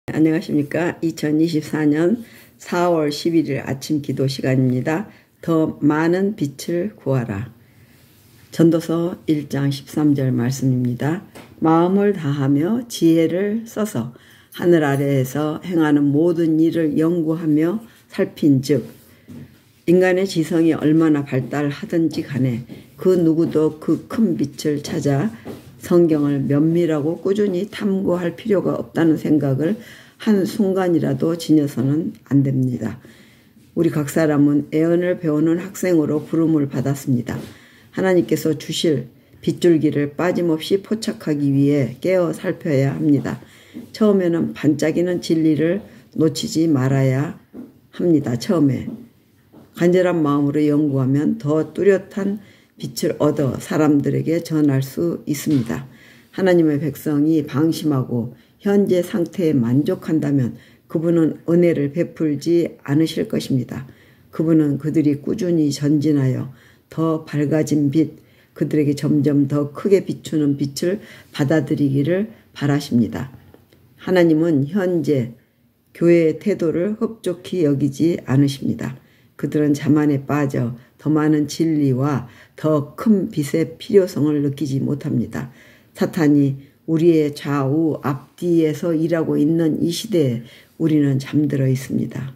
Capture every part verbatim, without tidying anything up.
안녕하십니까. 이천이십사 년 사월 십일일 아침 기도 시간입니다. 더 많은 빛을 구하라. 전도서 일 장 십삼 절 말씀입니다. 마음을 다하며 지혜를 써서 하늘 아래에서 행하는 모든 일을 연구하며 살핀즉 인간의 지성이 얼마나 발달하든지 간에 그 누구도 그 큰 빛을 찾아 성경을 면밀하고 꾸준히 탐구할 필요가 없다는 생각을 한순간이라도 지녀서는 안 됩니다. 우리 각 사람은 애언을 배우는 학생으로 부름을 받았습니다. 하나님께서 주실 빗줄기를 빠짐없이 포착하기 위해 깨어 살펴야 합니다. 처음에는 반짝이는 진리를 놓치지 말아야 합니다. 처음에 간절한 마음으로 연구하면 더 뚜렷한 빛을 얻어 사람들에게 전할 수 있습니다. 하나님의 백성이 방심하고 현재 상태에 만족한다면 그분은 은혜를 베풀지 않으실 것입니다. 그분은 그들이 꾸준히 전진하여 더 밝아진 빛, 그들에게 점점 더 크게 비추는 빛을 받아들이기를 바라십니다. 하나님은 현재 교회의 태도를 흡족히 여기지 않으십니다. 그들은 자만에 빠져 더 많은 진리와 더 큰 빛의 필요성을 느끼지 못합니다. 사탄이 우리의 좌우 앞뒤에서 일하고 있는 이 시대에 우리는 잠들어 있습니다.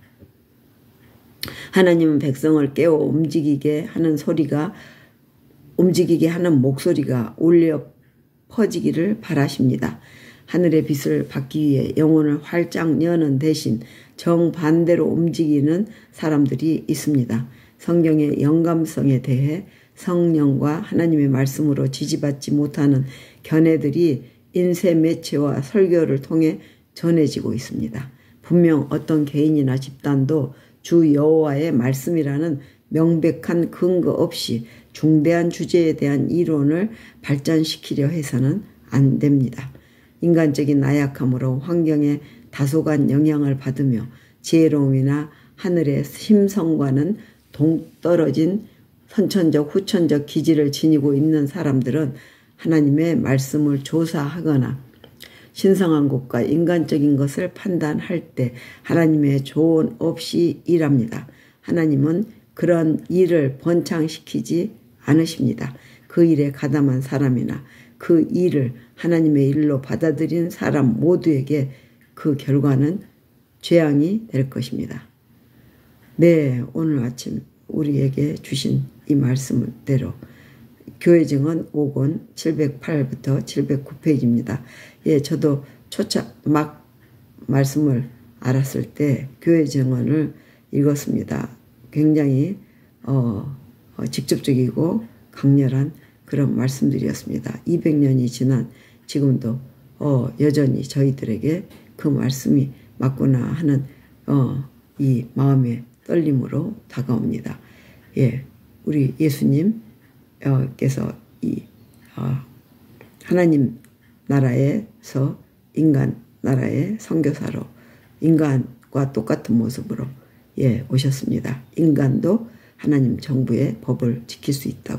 하나님은 백성을 깨워 움직이게 하는 소리가 움직이게 하는 목소리가 울려 퍼지기를 바라십니다. 하늘의 빛을 받기 위해 영혼을 활짝 여는 대신 정반대로 움직이는 사람들이 있습니다. 성경의 영감성에 대해 성령과 하나님의 말씀으로 지지받지 못하는 견해들이 인쇄 매체와 설교를 통해 전해지고 있습니다. 분명 어떤 개인이나 집단도 주 여호와의 말씀이라는 명백한 근거 없이 중대한 주제에 대한 이론을 발전시키려 해서는 안 됩니다. 인간적인 나약함으로 환경에 다소간 영향을 받으며 지혜로움이나 하늘의 심성과는 동떨어진 선천적 후천적 기질을 지니고 있는 사람들은 하나님의 말씀을 조사하거나 신성한 것과 인간적인 것을 판단할 때 하나님의 조언 없이 일합니다. 하나님은 그런 일을 번창시키지 않으십니다. 그 일에 가담한 사람이나 그 일을 하나님의 일로 받아들인 사람 모두에게 그 결과는 재앙이 될 것입니다. 네, 오늘 아침 우리에게 주신 이 말씀대로 교회 증언 오 권 칠백팔부터 칠백구 페이지입니다. 예, 저도 초차 막 말씀을 알았을 때 교회 증언을 읽었습니다. 굉장히 어, 어, 직접적이고 강렬한 그런 말씀들이었습니다. 이백 년이 지난 지금도 어, 여전히 저희들에게 그 말씀이 맞구나 하는 어, 이 마음의 떨림으로 다가옵니다. 예, 우리 예수님께서 이 어, 하나님 나라에서 인간 나라의 선교사로 인간과 똑같은 모습으로 예, 오셨습니다. 인간도 하나님 정부의 법을 지킬 수 있다고,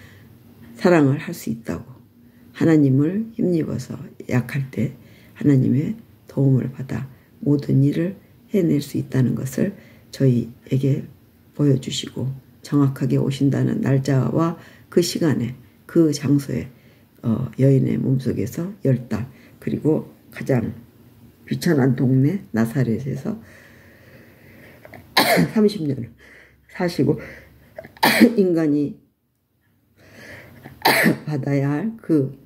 사랑을 할 수 있다고, 하나님을 힘입어서 약할 때 하나님의 도움을 받아 모든 일을 해낼 수 있다는 것을 저희에게 보여주시고 정확하게 오신다는 날짜와 그 시간에 그 장소에 어, 여인의 몸속에서 열 달 그리고 가장 비천한 동네 나사렛에서 삼십 년을 사시고 인간이 받아야 할 그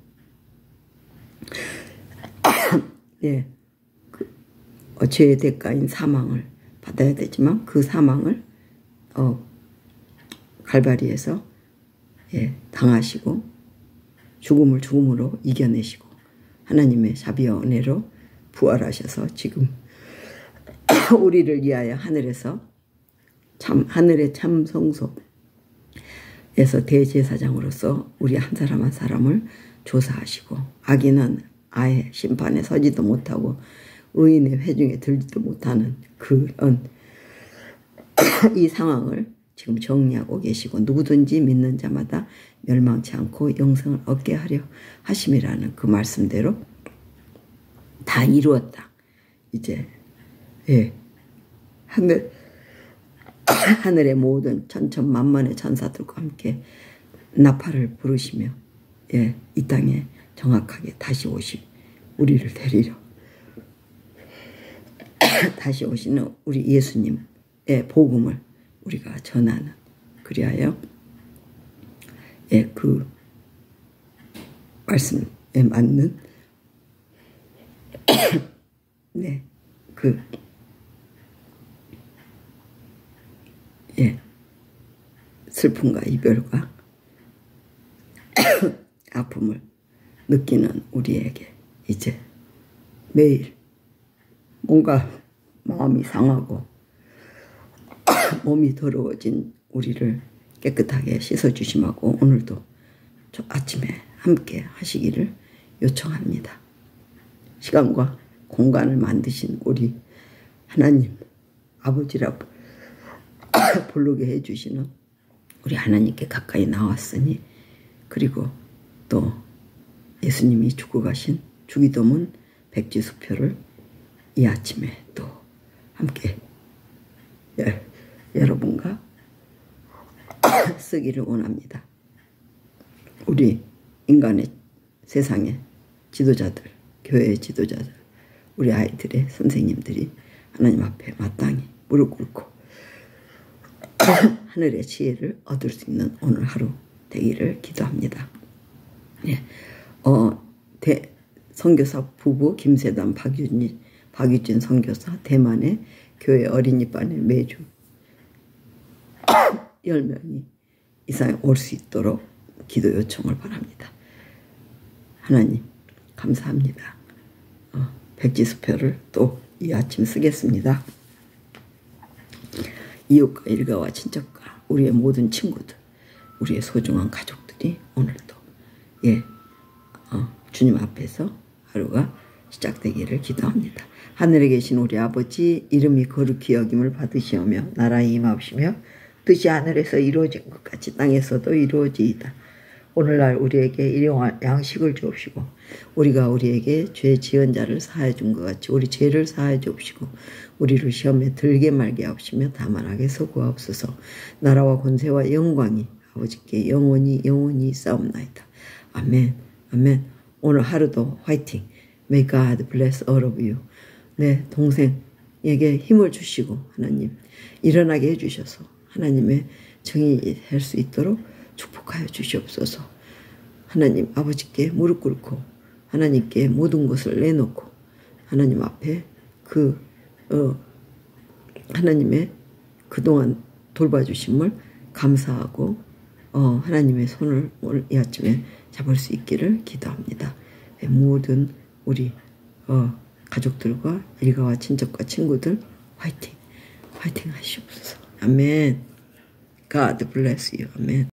예, 그 어, 죄의 대가인 사망을 받아야 되지만 그 사망을 어, 갈바리에서 예, 당하시고 죽음을 죽음으로 이겨내시고 하나님의 자비와 은혜로 부활하셔서 지금 우리를 위하여 하늘에서 참 하늘의 참 성소에서 대제사장으로서 우리 한 사람 한 사람을 조사하시고 악인은 아예 심판에 서지도 못하고 의인의 회중에 들지도 못하는 그런 이 상황을 지금 정리하고 계시고 누구든지 믿는 자마다 멸망치 않고 영생을 얻게 하려 하심이라는 그 말씀대로 다 이루었다. 이제 예 하늘 하늘의 모든 천천만만의 천사들과 함께 나팔을 부르시며 예 이 땅에 정확하게 다시 오시 우리를 데리러 다시 오시는 우리 예수님의 복음을 우리가 전하는 그리하여 예 그 말씀에 맞는 네 그 예 슬픔과 이별과 아픔을 느끼는 우리에게 이제 매일 뭔가 마음이 상하고 몸이 더러워진 우리를 깨끗하게 씻어주심하고 오늘도 저 아침에 함께 하시기를 요청합니다. 시간과 공간을 만드신 우리 하나님 아버지라고 부르게 해주시는 우리 하나님께 가까이 나왔으니 그리고 또 예수님이 죽고 가신 주기도문 백지수표를 이 아침에 또 함께 예, 여러분과 쓰기를 원합니다. 우리 인간의 세상의 지도자들, 교회의 지도자들, 우리 아이들의 선생님들이 하나님 앞에 마땅히 무릎 꿇고 하늘의 지혜를 얻을 수 있는 오늘 하루 되기를 기도합니다. 예, 어, 대, 선교사 부부 김세단 박유진, 박유진 선교사 대만의 교회 어린이반에 매주 열 명이 이상에 올 수 있도록 기도 요청을 바랍니다. 하나님 감사합니다. 어, 백지수표를 또 이 아침 쓰겠습니다. 이웃과 일가와 친척과 우리의 모든 친구들, 우리의 소중한 가족들이 오늘도 예 어, 주님 앞에서 하루가 시작되기를 기도합니다. 하늘에 계신 우리 아버지 이름이 거룩히 여김을 받으시오며 나라에 임하시며 뜻이 하늘에서 이루어진 것 같이 땅에서도 이루어지이다. 오늘날 우리에게 일용할 양식을 주옵시고 우리가 우리에게 죄 지은 자를 사하여 준 것 같이 우리 죄를 사하여 주옵시고 우리를 시험에 들게 말게 하옵시며 다만 악에서 구하옵소서. 나라와 권세와 영광이 아버지께 영원히 영원히 싸움나이다. 아멘 아멘. 오늘 하루도 화이팅. May God bless all of you. 내 동생에게 힘을 주시고 하나님 일어나게 해주셔서 하나님의 정의 할 수 있도록 축복하여 주시옵소서. 하나님 아버지께 무릎 꿇고 하나님께 모든 것을 내놓고 하나님 앞에 그 어, 하나님의 그동안 돌봐주심을 감사하고 어, 하나님의 손을 오늘 이 아침에 잡을 수 있기를 기도합니다. 모든 우리 어, 가족들과 일가와 친척과 친구들 화이팅 화이팅 하시옵소서. 아멘. God bless you. 아멘.